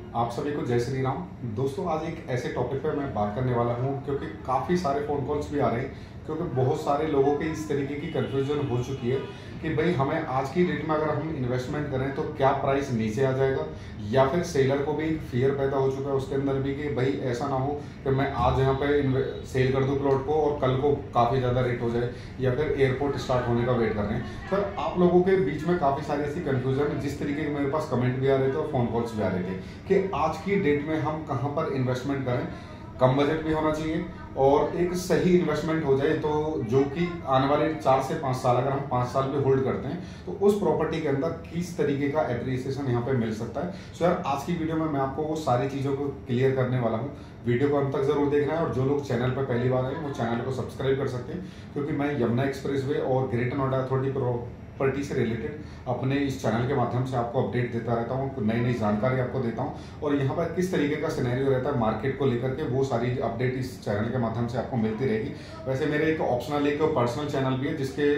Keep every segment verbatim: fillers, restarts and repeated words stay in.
आप सभी को जय श्री राम। दोस्तों, आज एक ऐसे टॉपिक पर मैं बात करने वाला हूं क्योंकि काफ़ी सारे फ़ोन कॉल्स भी आ रहे हैं, क्योंकि बहुत सारे लोगों के इस तरीके की कन्फ्यूजन हो चुकी है कि भाई हमें आज की डेट में अगर हम इन्वेस्टमेंट करें तो क्या प्राइस नीचे आ जाएगा, या फिर सेलर को भी एक फियर पैदा हो चुका है उसके अंदर भी कि भाई ऐसा ना हो कि मैं आज यहाँ पे सेल कर दूँ प्लॉट को और कल को काफ़ी ज़्यादा रेट हो जाए, या फिर एयरपोर्ट स्टार्ट होने का वेट कर रहे हैं। पर आप लोगों के बीच में काफ़ी सारी ऐसी कन्फ्यूजन है, जिस तरीके के मेरे पास कमेंट भी आ रहे थे और फ़ोन कॉल्स भी आ रहे थे कि आज की डेट में हम कहाँ पर इन्वेस्टमेंट करें, कम बजट भी होना चाहिए और एक सही इन्वेस्टमेंट हो जाए, तो जो कि आने वाले चार से पाँच साल अगर हम पाँच साल में होल्ड करते हैं तो उस प्रॉपर्टी के अंदर किस तरीके का एप्रिसिएशन यहाँ पे मिल सकता है। सो यार, आज की वीडियो में मैं आपको वो सारी चीज़ों को क्लियर करने वाला हूँ। वीडियो को अंत तक जरूर देखना है और जो लोग चैनल पर पहली बार आए वो चैनल को सब्सक्राइब कर सकते हैं, क्योंकि मैं यमुना एक्सप्रेसवे और ग्रेटर नोएडा अथॉरिटी प्रॉपर्टी से रिलेटेड अपने इस चैनल के माध्यम से आपको अपडेट देता रहता हूँ, नई नई जानकारी आपको देता हूँ और यहाँ पर किस तरीके का सिनेरियो रहता है मार्केट को लेकर के, वो सारी अपडेट इस चैनल के माध्यम से आपको मिलती रहेगी। वैसे मेरे एक ऑप्शनल एक पर्सनल चैनल भी है जिसके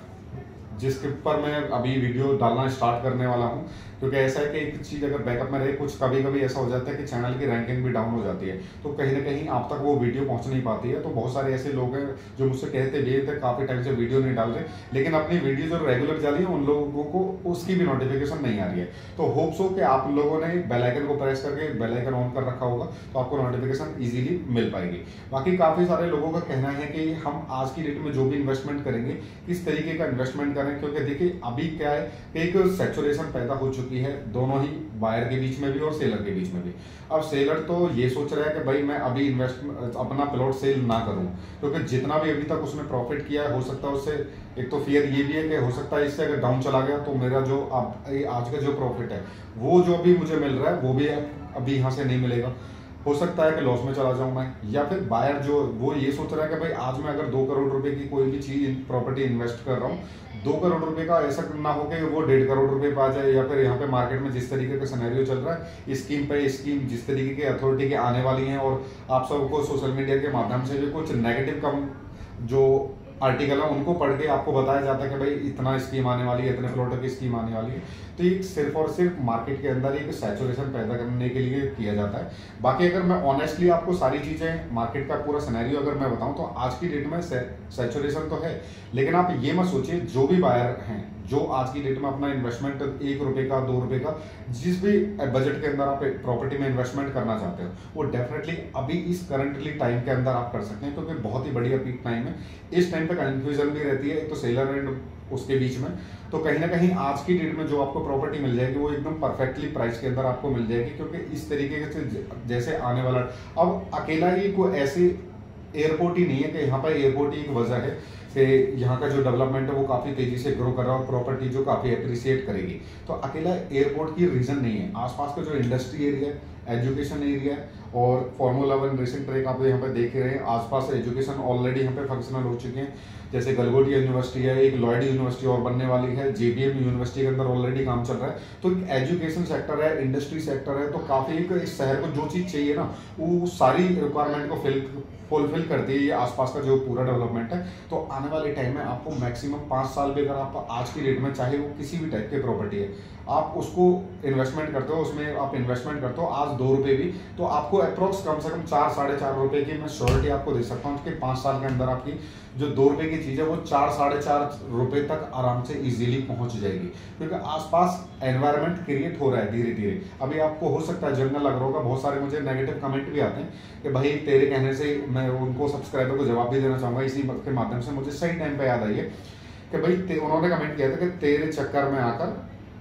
जिसके ऊपर मैं अभी वीडियो डालना स्टार्ट करने वाला हूं, क्योंकि ऐसा है कि एक चीज़ अगर बैकअप में रहे, कुछ कभी कभी ऐसा हो जाता है कि चैनल की रैंकिंग भी डाउन हो जाती है, तो कहीं ना कहीं आप तक वो वीडियो पहुंच नहीं पाती है। तो बहुत सारे ऐसे लोग हैं जो मुझसे कहते भी थे काफ़ी टाइम से वीडियो नहीं डाल रहे, लेकिन अपनी वीडियो जो रेगुलर जा रही है उन लोगों को उसकी भी नोटिफिकेशन नहीं आ रही है। तो होप्स हो कि आप लोगों ने बेल आइकन को प्रेस करके बेल आइकन ऑन कर रखा होगा तो आपको नोटिफिकेशन ईजिली मिल पाएगी। बाकी काफ़ी सारे लोगों का कहना है कि हम आज की डेट में जो भी इन्वेस्टमेंट करेंगे किस तरीके का इन्वेस्टमेंट करें, क्योंकि देखिए अभी क्या है कि एक सैचुरेशन पैदा हो चुकी है दोनों ही बायर के बीच में भी और सेलर के बीच में भी। अब सेलर तो ये सोच रहा है कि भाई मैं अभी इन्वेस्ट अपना प्लॉट सेल ना करूं, क्योंकि जितना भी अभी तक उसने प्रॉफिट किया है हो सकता है उससे, एक तो फियर ये भी है कि हो सकता है इससे अगर डाउन चला गया तो मेरा जो अब आज का जो प्रॉफिट है वो जो अभी मुझे मिल रहा है वो भी अभी यहाँ से नहीं मिलेगा, हो सकता है कि लॉस में चला जाऊं मैं। या फिर बायर जो वो ये सोच रहा है कि भाई आज मैं अगर दो करोड़ रुपए की कोई भी चीज प्रॉपर्टी इन्वेस्ट कर रहा हूँ, दो करोड़ रुपए का ऐसा ना हो कि वो डेढ़ करोड़ रुपए पे आ जाए, या फिर यहाँ पे मार्केट में जिस तरीके का सिनेरियो चल रहा है स्कीम पे स्कीम जिस तरीके की अथॉरिटी के आने वाली है, और आप सबको सोशल मीडिया के माध्यम से भी कुछ नेगेटिव कम जो आर्टिकल है उनको पढ़ के आपको बताया जाता है कि भाई इतना स्कीम आने वाली है, इतने प्लॉटों की स्कीम आने वाली है। तो ये सिर्फ और सिर्फ मार्केट के अंदर एक सैचुरेशन पैदा करने के लिए किया जाता है। बाकी अगर मैं ऑनेस्टली आपको सारी चीजें मार्केट का पूरा सिनेरियो अगर मैं बताऊं तो आज की डेट में सैचुरेशन तो है, लेकिन आप ये मत सोचिए जो भी बायर हैं जो आज की डेट में अपना इन्वेस्टमेंट एक रुपए का दो रुपए का जिस भी बजट के अंदर आप प्रॉपर्टी में इन्वेस्टमेंट करना चाहते हो वो डेफिनेटली अभी इस करंटली टाइम के अंदर आप कर सकते हैं, क्योंकि बहुत ही बढ़िया पीक टाइम है। इस टाइम पे कंफ्यूजन भी रहती है एक तो सेलर एंड उसके बीच में, तो कहीं ना कहीं आज की डेट में जो आपको प्रॉपर्टी मिल जाएगी वो एकदम परफेक्टली प्राइस के अंदर आपको मिल जाएगी, क्योंकि इस तरीके से जैसे आने वाला अब अकेला ही कोई ऐसी एयरपोर्ट ही नहीं है कि यहाँ पर एयरपोर्ट ही एक वजह है कि यहाँ का जो डेवलपमेंट है वो काफ़ी तेजी से ग्रो कर रहा है और प्रॉपर्टी जो काफ़ी अप्रिशिएट करेगी। तो अकेला एयरपोर्ट की रीज़न नहीं है, आसपास का जो इंडस्ट्री एरिया है, एजुकेशन एरिया है और फार्मूला वन रेसिंग ट्रैक आप यहाँ पे देख रहे हैं, आसपास एजुकेशन ऑलरेडी यहाँ पे फंक्शनल हो चुके हैं, जैसे गलगोटिया यूनिवर्सिटी है, एक लॉयड यूनिवर्सिटी और बनने वाली है, जेबीएम यूनिवर्सिटी के अंदर ऑलरेडी काम चल रहा है। तो एक एजुकेशन सेक्टर है, इंडस्ट्री सेक्टर है, तो काफ़ी इस शहर को जो चीज़ चाहिए ना वो सारी रिक्वायरमेंट को फिल फुलफिल करती है ये आसपास का जो पूरा डेवलपमेंट है। तो आने वाले टाइम में आपको मैक्सिमम पाँच साल भी अगर आप आज की डेट में चाहे वो किसी भी टाइप की प्रॉपर्टी है आप उसको इन्वेस्टमेंट करते हो, उसमें आप इन्वेस्टमेंट करते हो आज दो रुपये भी, तो आपको अप्रोक्स कम से कम चार साढ़े चार रुपये की मैं श्योरिटी आपको दे सकता हूँ कि पाँच साल के अंदर आपकी जो दो रुपये की चीज़ है वो चार साढ़े चार रुपये तक आराम से इजीली पहुँच जाएगी, क्योंकि आसपास एनवायरनमेंट क्रिएट हो रहा है धीरे धीरे। अभी आपको हो सकता है जंगल लग रहा होगा, बहुत सारे मुझे नेगेटिव कमेंट भी आते हैं कि भाई तेरे कहने से मैं उनको सब्सक्राइबर को जवाब भी देना चाहूँगा इसी के माध्यम से, मुझे सही टाइम पे याद आई है कि भाई उन्होंने कमेंट किया था कि तेरे चक्कर में आकर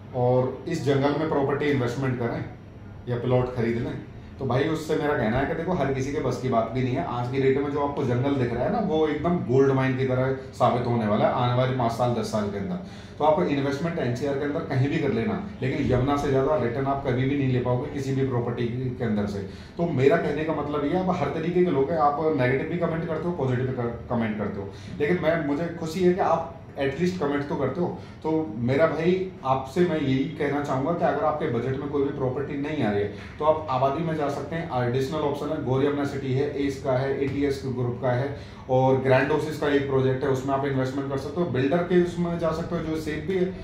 और इस जंगल में प्रॉपर्टी इन्वेस्टमेंट करें या प्लॉट खरीद लें। तो भाई उससे मेरा कहना है कि देखो हर किसी के बस की बात भी नहीं है। आज की डेट में जो आपको जंगल दिख रहा है ना वो एकदम गोल्ड माइन की तरह साबित होने वाला है आने वाले पाँच साल दस साल के अंदर। तो आप इन्वेस्टमेंट एनसीआर के अंदर कहीं भी कर लेना, लेकिन यमुना से ज्यादा रिटर्न आप कभी भी नहीं ले पाओगे किसी भी प्रॉपर्टी के अंदर से। तो मेरा कहने का मतलब ये है, आप हर तरीके के लोग हैं, आप नेगेटिव भी कमेंट करते हो पॉजिटिव कमेंट करते हो, लेकिन मैं मुझे खुशी है कि आप एटलीस्ट कमेंट तो करते हो। तो मेरा भाई आपसे मैं यही कहना चाहूंगा कि अगर आपके बजट में कोई भी प्रॉपर्टी नहीं आ रही है तो आप आबादी में जा सकते हैं। एडिशनल ऑप्शन है गौर यमुना सिटी है, एस का है, एटीएस ग्रुप का है और ग्रैंड ओसिस का एक प्रोजेक्ट है, उसमें आप इन्वेस्टमेंट कर सकते हो। बिल्डर के उसमें जा सकते हो जो सेफ भी है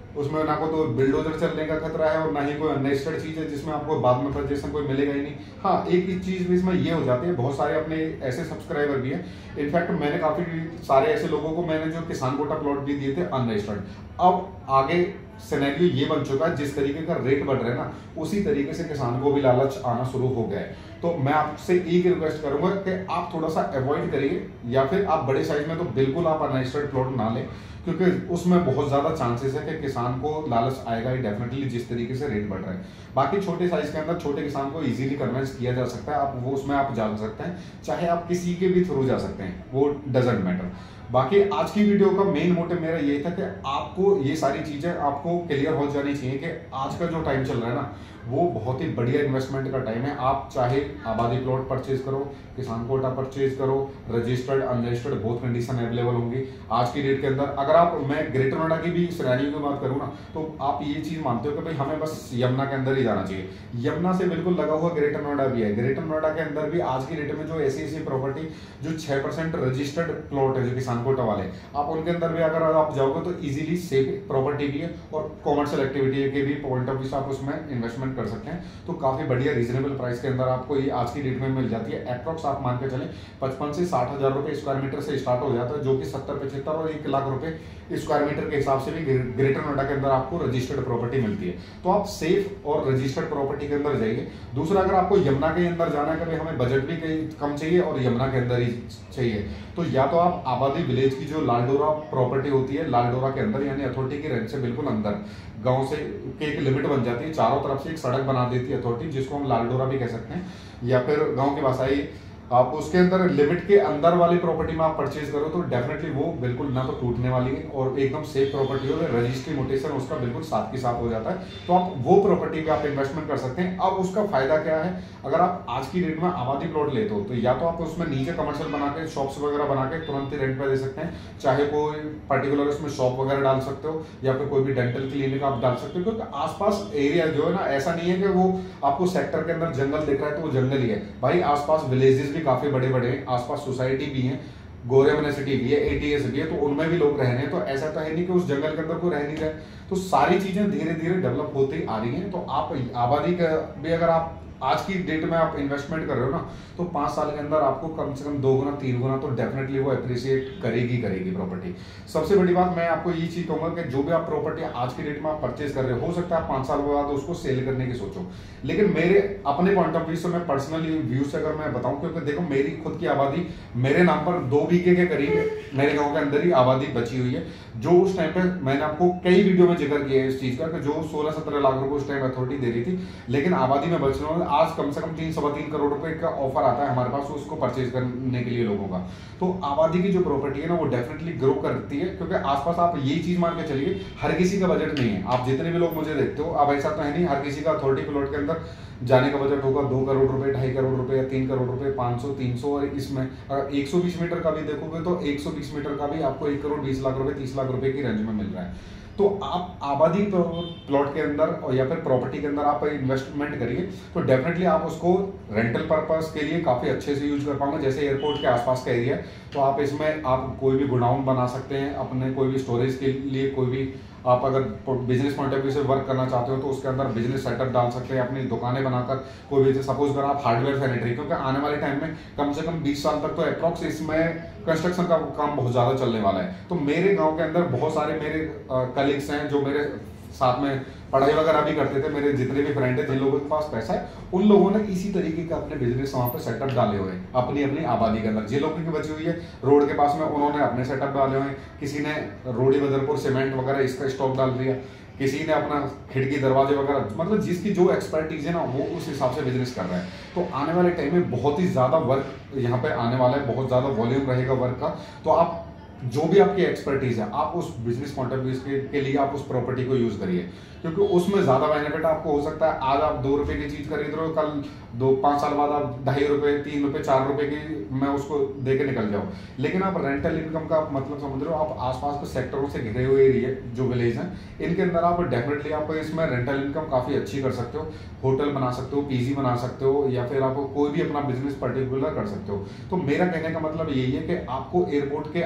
उसमें ना को तो बिल्डोजर चलने का खतरा है और ना ही कोई अननेसेसरी चीज है जिसमें आपको बाद में परचेसन कोई मिलेगा ही नहीं। हाँ, एक ही चीज भी इसमें ये हो जाती है, बहुत सारे अपने ऐसे सब्सक्राइबर भी हैं, इनफैक्ट मैंने काफी सारे ऐसे लोगों को मैंने जो किसान कोटा प्लॉट भी दिए थे अनरजिस्टर्ड। अब आगे सिनेरियो ये बन चुका है, जिस तरीके का रेट बढ़ रहा है ना, उसी तरीके से किसान को भी लालच आना शुरू हो गया है। तो मैं आपसे एक रिक्वेस्ट करूंगा कि आप थोड़ा सा अवॉइड करिए, या फिर आप बड़े साइज में तो बिल्कुल आप अनरजिस्टर्ड प्लॉट ना लें, क्योंकि उसमें बहुत ज्यादा चांसेस है कि किसान को लालच आएगा ही डेफिनेटली, जिस तरीके से रेट बढ़ रहा है। बाकी छोटे साइज के अंदर छोटे किसान को इजीली कन्विंस किया जा सकता है, आप वो उसमें आप जा सकते हैं, चाहे आप किसी के भी थ्रू जा सकते हैं, वो डजेंट मैटर। बाकी आज की वीडियो का मेन मोटिव मेरा ये था कि आपको ये सारी चीजें आपको क्लियर हो जानी चाहिए कि आज का जो टाइम चल रहा है ना, वो बहुत ही बढ़िया इन्वेस्टमेंट का टाइम है। आप चाहे आबादी प्लॉट परचेज करो, किसान कोटा परचेज करो, रजिस्टर्ड अनरजिस्टर्ड बहुत कंडीशन अवेलेबल होंगी आज की डेट के अंदर। अगर आप, मैं ग्रेटर नोएडा की भी श्रेणी की बात करूँ ना, तो आप ये चीज मानते हो कि भाई हमें बस यमुना के अंदर ही जाना चाहिए, यमुना से बिल्कुल लगा हुआ ग्रेटर नोएडा भी है। ग्रेटर नोएडा के अंदर भी आज की डेट में जो ऐसी ऐसी प्रॉपर्टी जो छह परसेंट रजिस्टर्ड प्लॉट है, जो किसान कोटा वाले, आप उनके अंदर भी अगर आप जाओगे तो इजीली सेफ प्रॉपर्टी भी है और कॉमर्शियल एक्टिविटी के भी पॉइंट ऑफ व्यू से आप उसमें इन्वेस्टमेंट कर सकते हैं। तो काफी बढ़िया रीजनेबल प्राइस के अंदर आपको ये आज की डेट में मिल जाती है। अप्रॉक्स आप मान के चलें पचपन से साठ हजार रुपए स्क्वायर मीटर से स्टार्ट हो जाता है, जो कि सत्तर पचहत्तर और एक लाख रुपए स्क्वायर मीटर के हिसाब से भी ग्रेटर नोएडा के अंदर आपको रजिस्टर्ड प्रॉपर्टी मिलती है। तो आप सेफ और रजिस्टर्ड प्रॉपर्टी के अंदर जाइए। दूसरा, अगर आपको यमुना के अंदर जाना है, कभी हमें बजट भी कम चाहिए और यमुना के अंदर ही चाहिए, तो या तो आप आबादी विलेज की जो लालडोरा प्रॉपर्टी होती है, लालडोरा के अंदर यानी अथॉरिटी की रेंज से बिल्कुल अंदर, गांव से के एक लिमिट बन जाती है, चारों तरफ से एक सड़क बना देती है अथॉरिटी, जिसको हम लालडोरा भी कह सकते हैं, या फिर गांव की भाषाई आप उसके अंदर लिमिट के अंदर वाली प्रॉपर्टी में आप परचेज करो तो डेफिनेटली वो बिल्कुल ना तो टूटने वाली है और एकदम सेफ प्रॉपर्टी हो, रजिस्ट्री मोटेशन उसका बिल्कुल साथ के साथ हो जाता है। तो आप वो प्रॉपर्टी पे आप इन्वेस्टमेंट कर सकते हैं। अब उसका फायदा क्या है, अगर आप आज की डेट में आबादी प्लॉट लेते हो तो या तो आप उसमें नीचे कमर्शियल बना के शॉप्स वगैरह बना के तुरंत ही रेंट पे दे सकते हैं, चाहे कोई पर्टिकुलर उसमें शॉप वगैरह डाल सकते हो या फिर कोई भी डेंटल क्लिनिक आप डाल सकते हो, क्योंकि आसपास एरिया जो है ना, ऐसा नहीं है कि वो आपको सेक्टर के अंदर जंगल दिख रहा है तो वो जंगल ही है भाई, आसपास विलेजेस भी काफी बड़े बड़े हैं, आसपास सोसाइटी भी है, गोरेमना सिटी भी है, एटीएस भी है, तो उनमें भी लोग रह रहे हैं। तो ऐसा तो है नहीं कि उस जंगल के अंदर कोई रह नहीं रहा है। तो सारी चीजें धीरे धीरे डेवलप होती आ रही हैं। तो आप आबादी का भी अगर आप आज की डेट में आप इन्वेस्टमेंट कर रहे हो ना, तो पांच साल के अंदर आपको कम से कम दो गुना तीन गुना तो डेफिनेटली वो अप्रिशिएट करेगी करेगी प्रॉपर्टी। सबसे बड़ी बात मैं आपको ये चीज कहूंगा कि जो भी आप प्रॉपर्टी आज की डेट में आप परचेज कर रहे हो, हो सकता है आप पांच साल बाद उसको सेल करने की सोचो, लेकिन मेरे अपने पॉइंट ऑफ व्यू से, मैं पर्सनली व्यू से अगर मैं बताऊं, क्योंकि देखो मेरी खुद की आबादी मेरे नाम पर दो बीघे के करीब मेरे गाँव के अंदर ही आबादी बची हुई है, जो उस टाइम पे मैंने आपको कई वीडियो में जिक्र किया है इस चीज का कि जो सोलह सत्रह लाख रुपए उस टाइम अथॉरिटी दे रही थी, लेकिन आबादी में बच रहा हूँ आज कम से कम तीन सवा तीन करोड़ रुपए का ऑफर आता है हमारे पास उसको परचेज करने के लिए लोगों का। तो आबादी की जो प्रॉपर्टी है ना, वो डेफिनेटली ग्रो करती है, क्योंकि आसपास आप ये चीज मान के चलिए हर किसी का बजट नहीं है। आप जितने भी लोग मुझे देखते हो, अब ऐसा तो है नहीं हर किसी का अथॉरिटी प्लॉट के अंदर जाने का बजट होगा दो करोड़ रुपए, ढाई करोड़ रुपए या तीन करोड़ रुपए, पांच सौ तीन सौ, और इसमें अगर एक सौ बीस मीटर का भी देखोगे तो एक सौ बीस मीटर का भी आपको एक करोड़ बीस लाख रुपए, तीस लाख रुपए की रेंज में मिल रहा है। तो आप आबादी प्लॉट के अंदर और या फिर प्रॉपर्टी के अंदर आप इन्वेस्टमेंट करिए तो डेफिनेटली आप उसको रेंटल पर्पस के लिए काफी अच्छे से यूज कर पाओगे। जैसे एयरपोर्ट के आसपास का एरिया है, तो आप इसमें आप कोई भी गोडाउन बना सकते हैं अपने, कोई भी स्टोरेज के लिए, कोई भी आप अगर बिजनेस पॉइंट ऑफ व्यू से वर्क करना चाहते हो तो उसके अंदर बिजनेस सेटअप डाल सकते हैं, अपनी दुकानें बनाकर कोई भी, सपोज अगर आप हार्डवेयर सैनिटरी, क्योंकि आने वाले टाइम में कम से कम बीस साल तक तो अप्रॉक्स इसमें कंस्ट्रक्शन का काम बहुत ज्यादा चलने वाला है। तो मेरे गांव के अंदर बहुत सारे मेरे कलीग्स हैं जो मेरे साथ में पढ़ाई वगैरह भी करते थे, मेरे जितने भी फ्रेंड है जिन लोगों के पास पैसा है, उन लोगों ने इसी तरीके का अपने बिजनेस वहां पे सेटअप डाले हुए हैं अपनी अपनी आबादी के अंदर। जिन लोगों की बची हुई है रोड के पास में, उन्होंने अपने सेटअप डाले हुए हैं, किसी ने रोडी बदरपुर सीमेंट वगैरह इसका स्टॉक डाल दिया, किसी ने अपना खिड़की दरवाजे वगैरह, मतलब जिसकी जो एक्सपर्टीज है ना वो उस हिसाब से बिजनेस कर रहा है। तो आने वाले टाइम में बहुत ही ज्यादा वर्क यहाँ पे आने वाला है, बहुत ज्यादा वॉल्यूम रहेगा वर्क का। तो आप जो भी आपकी एक्सपर्टीज है आप उस बिजनेस पॉइंट ऑफ व्यू के, के लिए आप उस प्रॉपर्टी को यूज करिए, क्योंकि उसमें ज्यादा बेनिफिट आपको हो सकता है। आज आप दो रुपए की चीज खरीद रहे हो, कल दो पांच साल बाद आप ढाई रुपए, तीन रुपए, चार रुपए की मैं उसको दे के निकल जाऊं। लेकिन आप रेंटल इनकम का मतलब समझ रहे हो, आप आसपास के सेक्टरों से घिरे हुए एरिया जो विलेज हैं, इनके अंदर आप डेफिनेटली आप इसमें रेंटल इनकम काफी अच्छी कर सकते हो, होटल बना सकते हो, पीजी बना सकते हो, या फिर आप कोई भी अपना बिजनेस पर्टिकुलर कर सकते हो। तो मेरा कहने का मतलब यही है कि आपको एयरपोर्ट के आसपास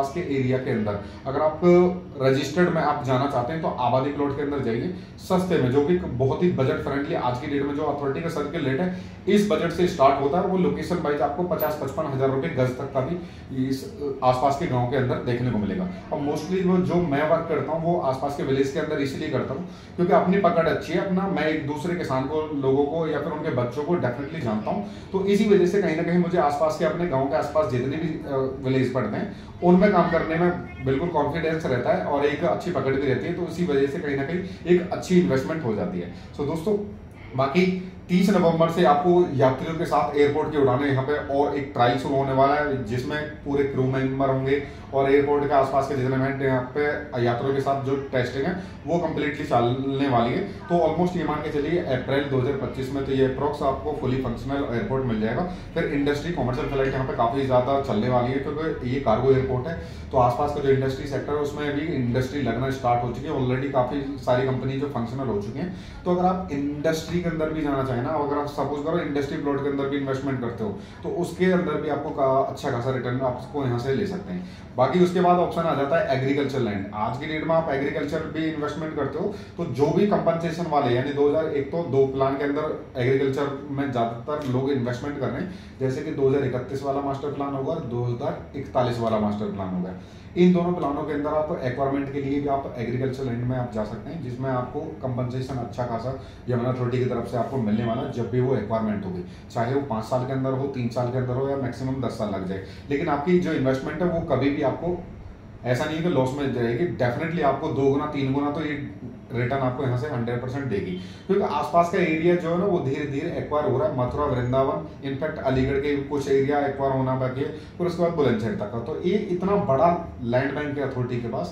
आसपास के एरिया के अंदर अगर आप रजिस्टर्ड में आप जाना चाहते हैं तो आबादी प्लॉट के अंदर जाइए सस्ते में, जो कि बहुत ही बजट फ्रेंडली आज की डेट में जो अथॉरिटी का सर्किल रेट है इस बजट से स्टार्ट होता है। वो लोकेशन वाइज आपको पचास पचपन हजार रुपए गज तक का भी इस आसपास के गांव के अंदर देखने को मिलेगा। और मोस्टली वो जो मैं वर्क करता हूँ वो आसपास के विलेज के अंदर इसलिए करता हूँ क्योंकि अपनी पकड़ अच्छी है अपना, मैं एक दूसरे किसान को लोगों को या फिर उनके बच्चों को डेफिनेटली जानता हूँ। तो इसी वजह से कहीं ना कहीं मुझे आसपास के अपने गाँव के आसपास जितने भी विलेज पड़ते हैं उनमें काम करने में बिल्कुल कॉन्फिडेंस रहता है और एक अच्छी पकड़ भी रहती है। तो इसी वजह से कहीं ना कहीं एक अच्छी इन्वेस्टमेंट हो जाती है। सो दोस्तों बाकी तीस नवंबर से आपको यात्रियों के साथ एयरपोर्ट की उड़ानें यहाँ पे और एक ट्रायल शुरू होने वाला है जिसमें पूरे क्रू मेंबर होंगे और एयरपोर्ट के आसपास के जितने इवेंट यहाँ पे यात्रियों के साथ जो टेस्टिंग है वो कंप्लीटली चलने वाली है। तो ऑलमोस्ट ये मान के चलिए अप्रैल दो हज़ार पच्चीस में तो ये अप्रोक्स आपको फुली फंक्शनल एयरपोर्ट मिल जाएगा। फिर इंडस्ट्री कॉमर्शियल फ्लाइट यहाँ पे काफी ज्यादा चलने वाली है क्योंकि ये कार्गो एयरपोर्ट है। तो आसपास का जो इंडस्ट्री सेक्टर है उसमें भी इंडस्ट्री लगना स्टार्ट हो चुकी है, ऑलरेडी काफी सारी कंपनी जो फंक्शनल हो चुकी है। तो अगर आप इंडस्ट्री के अंदर भी जाना चाहें ना, अगर आप सपोज करो इंडस्ट्री प्लॉट के अंदर भी इन्वेस्टमेंट करते हो तो उसके अंदर भी आपको का अच्छा खासा रिटर्न आपको यहाँ से ले सकते हैं। बाकी उसके बाद ऑप्शन आ जाता है एग्रीकल्चर लैंड। आज की डेट में आप एग्रीकल्चर भी इन्वेस्टमेंट करते हो तो जो भी कंपनसेशन वाले यानी दो हज़ार एक तो दो प्लान के अंदर एग्रीकल्चर में ज्यादातर लोग इन्वेस्टमेंट कर रहे हैं, जैसे कि दो हज़ार इकतीस वाला मास्टर प्लान होगा और दो हज़ार इकतालीस वाला मास्टर प्लान होगा। इन दोनों प्लानों के अंदर आप एक्वायरमेंट के लिए भी आप एग्रीकल्चर लैंड में आप जा सकते हैं जिसमें आपको कंपनसेशन अच्छा खासा यमुना अथॉरिटी की तरफ से आपको मिलने वाला जब भी वो एक्वायरमेंट होगी, चाहे वो पांच साल के अंदर हो, तीन साल के अंदर हो या मैक्सिमम दस साल लग जाए। लेकिन आपकी जो इन्वेस्टमेंट है वो कभी भी आपको ऐसा नहीं है कि लॉस में जाएगी, डेफिनेटली आपको दो गुना तीन गुना तो ये रिटर्न आपको यहाँ से हंड्रेड परसेंट देगी क्योंकि आसपास का एरिया जो है ना वो धीरे धीरे एक्वायर हो रहा है। मथुरा, वृंदावन, इनफैक्ट अलीगढ़ के कुछ एरिया एक्वायर होना बाकी है, फिर उसके बाद बुलंदशहर तक का। तो ये इतना बड़ा लैंड बैंक है अथॉरिटी के पास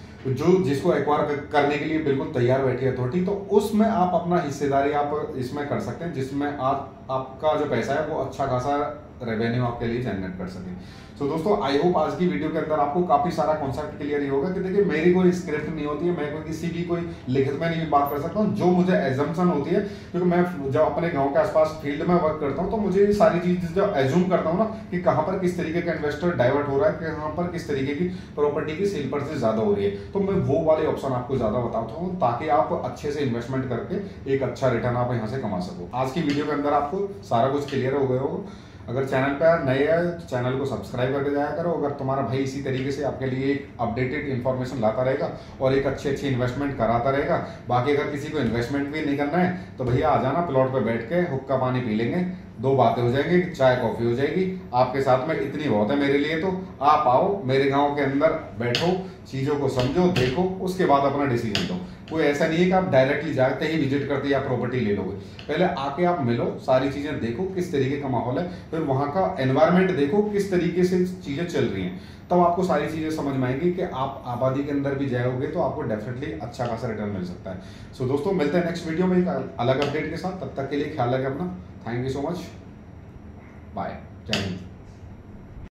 जो जिसको एक्वायर करने के लिए बिल्कुल तैयार बैठी है अथॉरिटी। तो उसमें आप अपना हिस्सेदारी आप इसमें कर सकते हैं जिसमें आप आपका जो पैसा है वो अच्छा खासा रेवेन्यू आपके लिए जनरेट कर सके। सो so, दोस्तों आई होप आज की वीडियो के अंदर आपको काफी सारा कॉन्सेप्ट क्लियर ही होगा कि देखिए मेरी कोई स्क्रिप्ट नहीं होती है, मैं कोई किसी भी कोई लिखित में नहीं बात कर सकता हूँ, जो मुझे एजम्पशन होती है क्योंकि मैं जब अपने गांव के आसपास फील्ड में वर्क करता हूँ तो मुझे सारी चीज जब एज्यूम करता हूँ ना कि कहाँ पर किस तरीके का इन्वेस्टर डाइवर्ट हो रहा है, कहाँ पर किस तरीके की प्रॉपर्टी की सेल परचेज ज्यादा हो रही है, तो मैं वो वाले ऑप्शन आपको ज्यादा बताता हूँ ताकि आप अच्छे से इन्वेस्टमेंट करके एक अच्छा रिटर्न आप यहाँ से कमा सको। आज की वीडियो के अंदर आपको सारा कुछ क्लियर हो गया होगा। अगर चैनल पर नए है तो चैनल को सब्सक्राइब करके जाया करो। अगर तुम्हारा भाई इसी तरीके से आपके लिए एक अपडेटेड इन्फॉर्मेशन लाता रहेगा और एक अच्छी अच्छी इन्वेस्टमेंट कराता रहेगा। बाकी अगर किसी को इन्वेस्टमेंट भी नहीं करना है तो भैया आ जाना, प्लॉट पे बैठ के हुक्का पानी पी लेंगे, दो बातें हो जाएंगी, चाय कॉफी हो जाएगी आपके साथ में, इतनी बहुत है मेरे लिए। तो आप आओ मेरे गाँव के अंदर, बैठो, चीजों को समझो, देखो, उसके बाद अपना डिसीजन दो। कोई ऐसा नहीं है कि आप डायरेक्टली जाते ही विजिट करते या प्रॉपर्टी ले लोगे, पहले आके आप मिलो, सारी चीजें देखो किस तरीके का माहौल है, फिर वहां का एनवायरनमेंट देखो किस तरीके से चीजें चल रही हैं, तब आपको सारी चीजें समझ में आएंगी कि आप आबादी के अंदर भी जाओगे तो आपको डेफिनेटली अच्छा खासा रिटर्न मिल सकता है। सो so, दोस्तों मिलते हैं नेक्स्ट वीडियो में एक अलग अपडेट के साथ, तब तक के लिए ख्याल रखें अपना। Thank you so much, bye, जय हिंद।